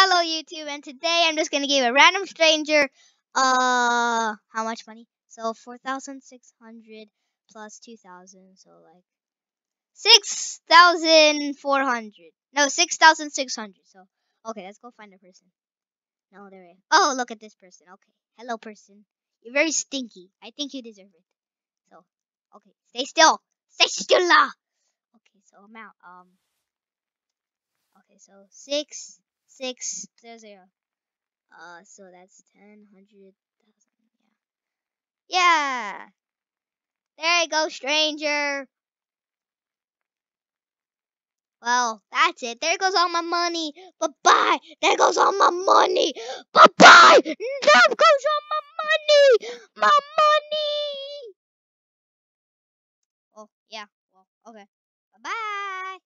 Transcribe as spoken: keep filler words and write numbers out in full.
Hello YouTube, and today I'm just gonna give a random stranger uh how much money? So four thousand six hundred plus two thousand, so like six thousand four hundred. No, six thousand six hundred. So okay, let's go find a person. No, there is. Oh, look at this person. Okay, hello person. You're very stinky. I think you deserve it. So okay, stay still. Stay still. lah. Okay, so amount um. Okay, so six six zero zero. Uh, so that's ten, hundred, thousand. Yeah. Yeah. There you go, stranger. Well, that's it. There goes all my money. Bye bye. There goes all my money. Bye bye. There goes all my money. My money. Oh, yeah. Well, okay. Bye bye.